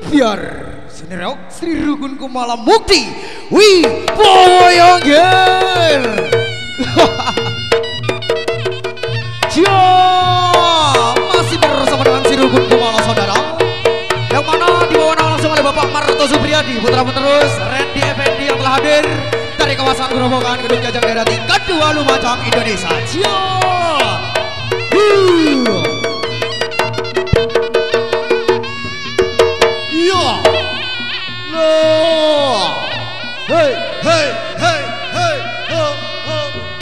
biar seni reok Sri Rukun Kumala Mukti Wibowoyongger. Ya, masih bersama dengan Sri Rukun Kumala saudara, yang mana dibawa langsung oleh Bapak Marto Supriyadi, putra penerus Randy Effendi yang telah hadir dari kawasan Gerobokan Gedung Jajang Daerah tingkat 2 Lumajang Indonesia. Ya. Hey, hey, hey, hey, ho, ho.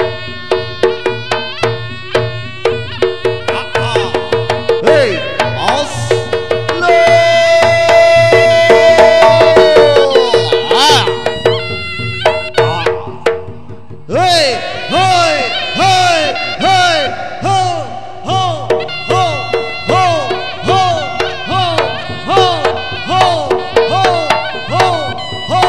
Hey, os, lo. Hey, hey, hey, hey, ho, ho, ho, ho, ho, ho, ho, ho, ho, ho, ho.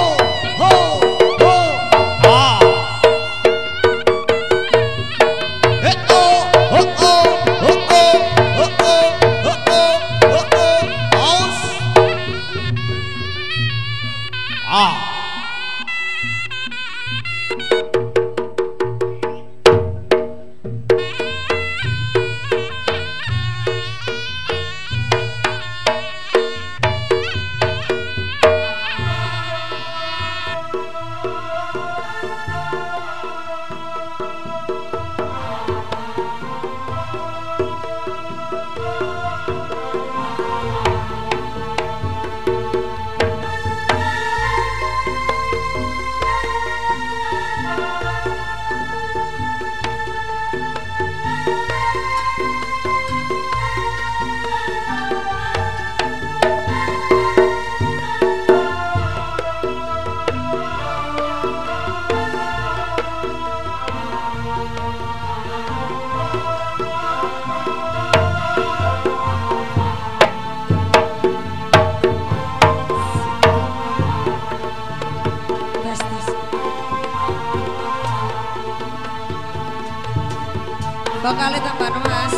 Vokalnya tambah mas.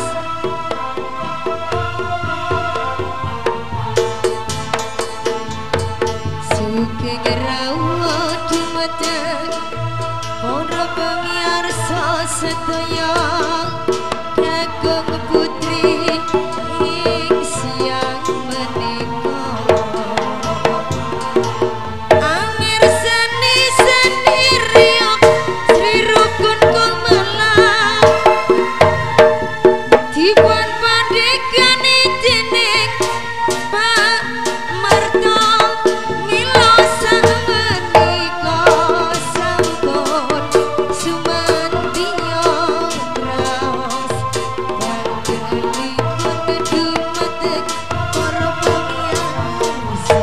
Suke ngerawat dumateng para pamirsa sedaya kakung putri ing siang menika. Amir seni riok Sri Rukun Kumala Dibuat pandekan dening Pak Marto Milo samenika sampun sumantiya raos panjenenganipun dumateng para pamirsa.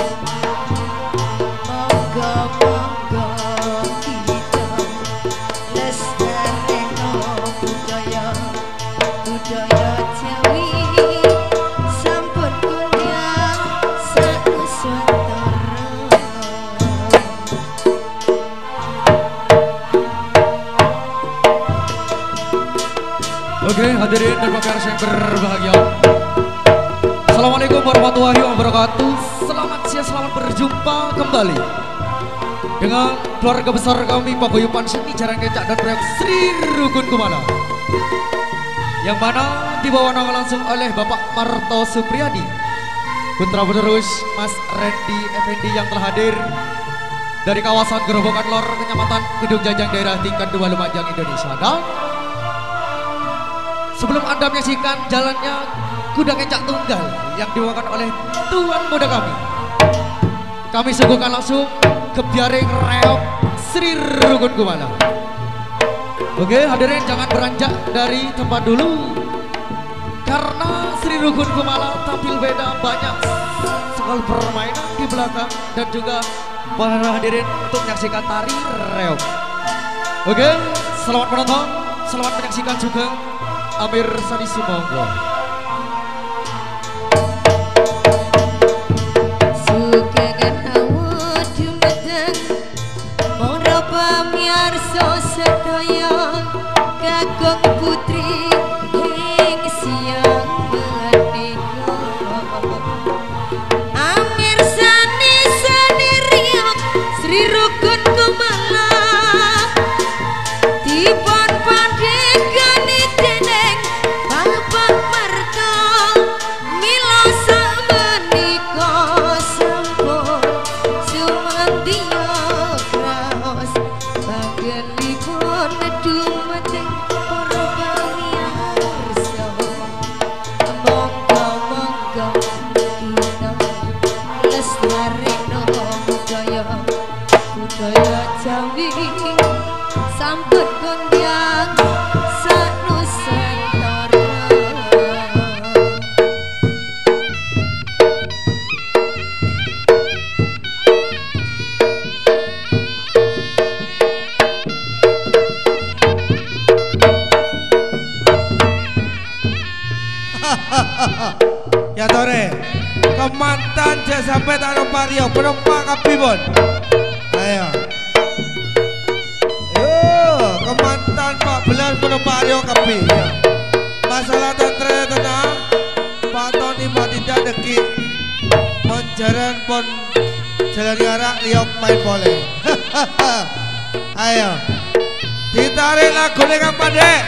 Monggo-monggo kita lestareno budaya Jawi sampun kondang sanuswantara. Oke, hadirin dan pemirsa yang berbahagia, Assalamualaikum warahmatullahi wabarakatuh. Selamat siang, selamat berjumpa kembali dengan keluarga besar kami Paguyuban Seni Jaran Kecak dan Reok Sri Rukun Kumala, yang mana dibawa langsung oleh Bapak Marto Supriyadi, putra penerus Mas Randy Effendi yang telah hadir dari kawasan Gerobokan Lor, Kecamatan Gedung Jajang Daerah tingkat 2 Lumajang Indonesia. Dan sebelum Anda menyaksikan jalannya kuda kecak tunggal yang dibawakan oleh tuan muda kami suguhkan langsung kebiaring reok Sri Rukun Kumala. Oke, hadirin jangan beranjak dari tempat dulu, karena Sri Rukun Kumala tampil beda, banyak sekali permainan di belakang dan juga para hadirin untuk menyaksikan tari reok. Oke, selamat menonton, selamat menyaksikan juga. Amir Sani Sumonggo. Sukengan hawa dumateng para pamirsa sedaya kakung putri ing siang menika. Amir Ya tore. Kemantan jasa sampai tanah Pario penumpang kapibon. Ayo. Kemantan 14 penumpang Pario kapi. Masalah tantre tenang. Pak Tony Pak Dinda deki. Monjaran pon jalan ngarak liok main boleh. Ayo. Ditarik lagu dengan Pandek.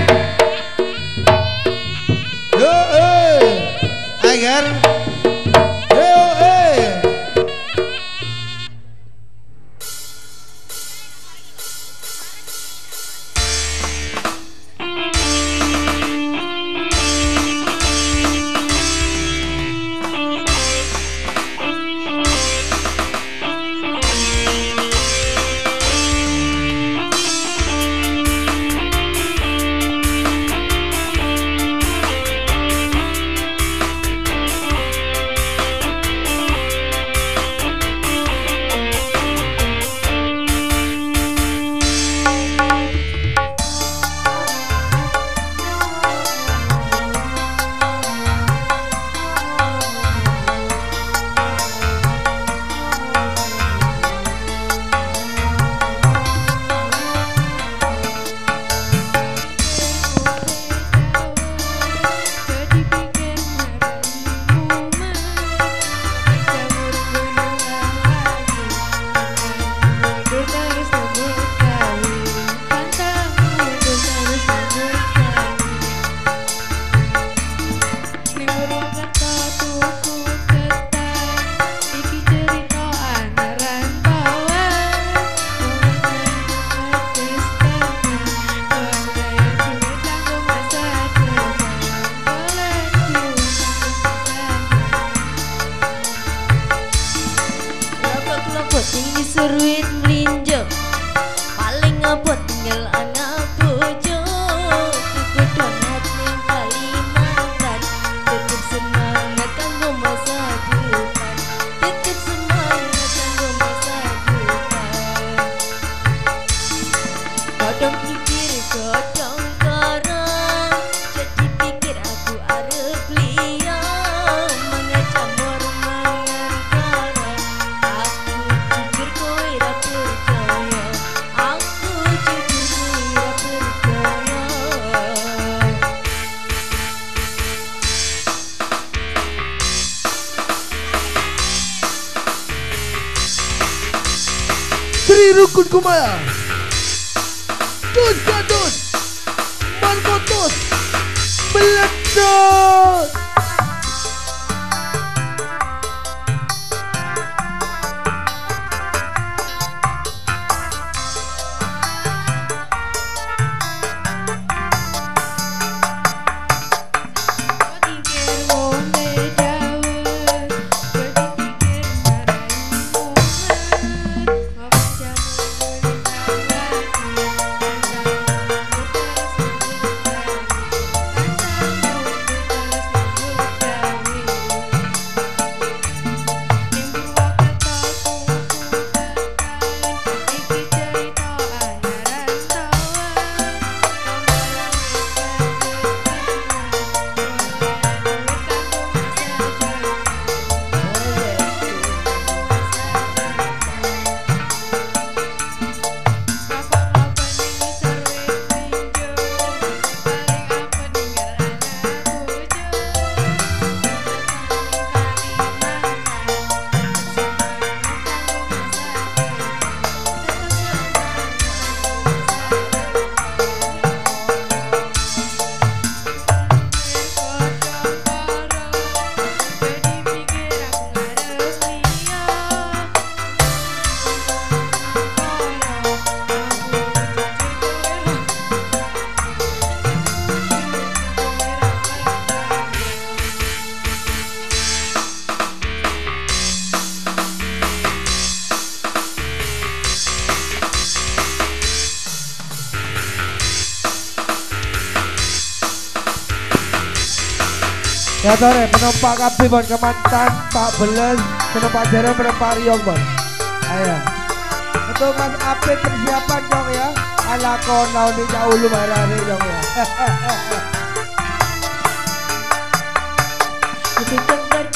Yo, agar. Yo, Seruit melinjo paling ngabot tinggal anak bojo tuku donat ning Kalimantan tetep semangat kanggo masa depan tetep semangat kanggo masa depan kadang pikir kadang karang jadi pikir aku arep liya mangacamor mangan karang aku jujur kowe ra percaya aku jujur kowe ra percaya Sri Rukun Kumala. Tun Gadun. Marmotos. Meledos. Ya sore penumpang kabeh bon Kemantan 14 penumpang jaran penumpang Riong bon. Ayo. Untuk Mas Apit persiapan dong ya. Ala konau di jauh marane dong ya. Jadi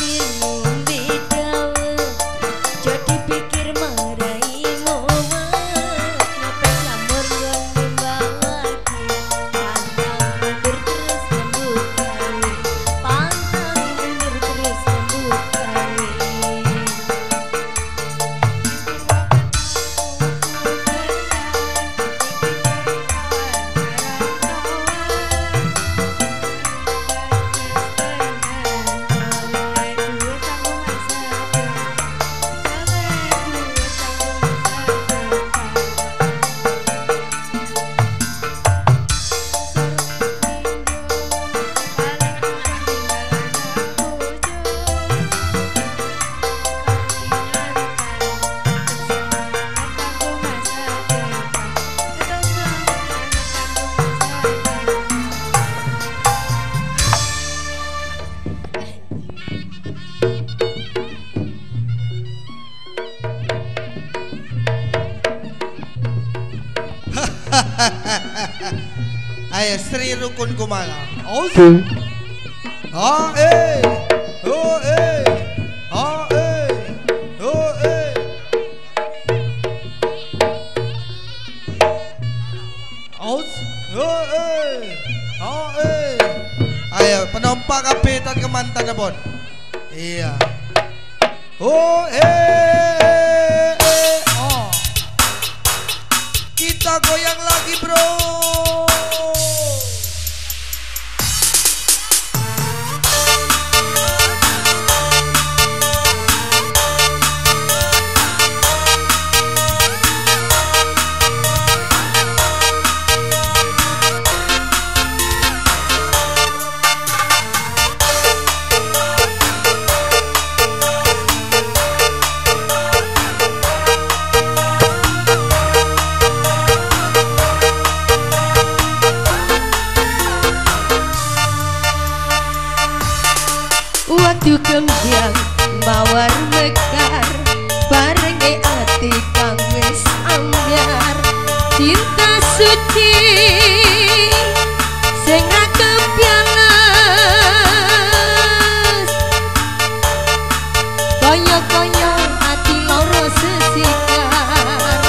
Ayo Sri Rukun Kumala. Oh, Ha eh. Oh eh. Ha eh. Oh eh. aus. Oh eh. Ha eh. Ayo penompak kapitan kemantan na bon. Iya. Oh eh. Oh. Kita goyang lagi bro. Waktu kembiang mawar mekar barenge ati kang wis ambyar cinta suci sing ra kepiales kaya-kaya ati loro sesikar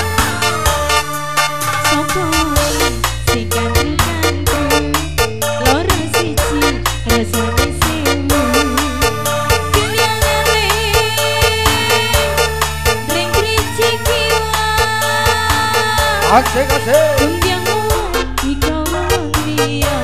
sapa sing ganteng-ganteng loro siji rasane Asik asik. Kembiangmu di kawan dia.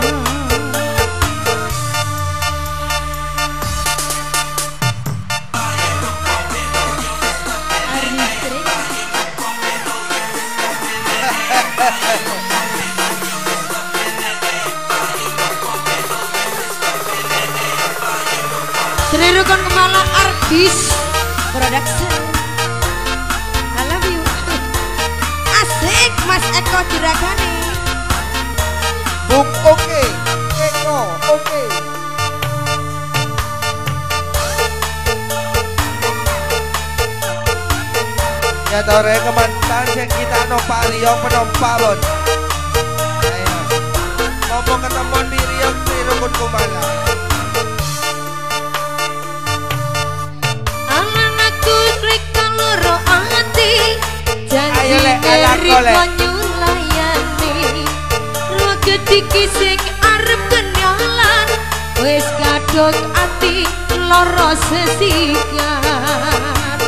Sri Rukun Kumala Artis Production. I love you. Asik Mas Eko Juragani. Bung oke. Eko oke. Ya tore kemantan sing kita nompak Riong penompak bon. Ayo. Ngomong ketemuan di Riong Sri Rukun Kumala. Anakku rika loro ati. Ayo, Janji Lek, anakku, Lek. nyulayani. Ruang gediki sing arep kenyalan. Wis kadung ati loro sesikan.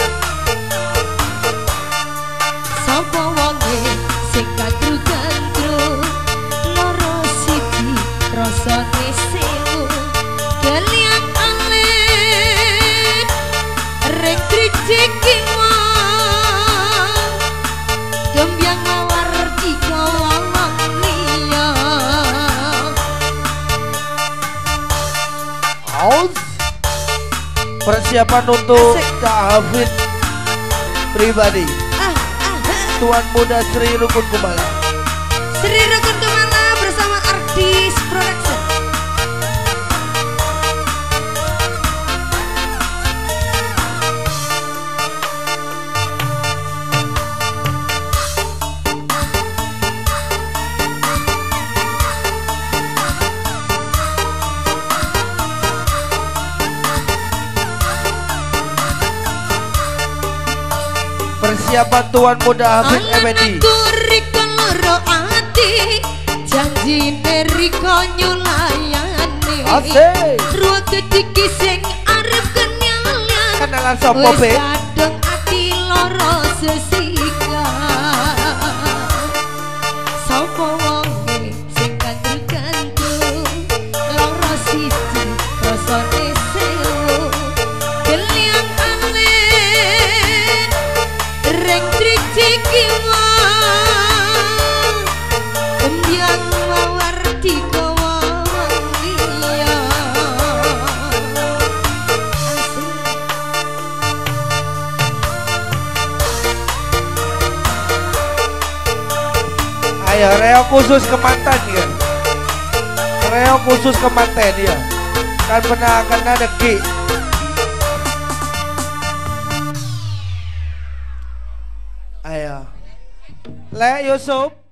Sapa wonge sing gandru-gandru loro siji rasane sewu geliang alit ring triciki gembyang mawar tiga wawang liya Aus. Persiapan untuk Kak Hafid pribadi. Tuan Muda Sri Rukun Kumala. Sri Rukun Kumala bersama Artis Production. Persiapan Tuan Muda Hafid Effendi. Anakku riko loro ati janji riko nyulayani. Asik. Ruang gediki sing arep kenyalan. Kenalan sopo Wis be? kadung ati loro sesikan. Sopo wonge sing gandru-gandru loro siji rasane sewu geliang alit ring triciki gembyang mawar tiga wawang liya. Ayo reo khusus kemantan ya. Reo khusus kemantan ya. Kan pernah kena deki. Ayo. Le Yusuf.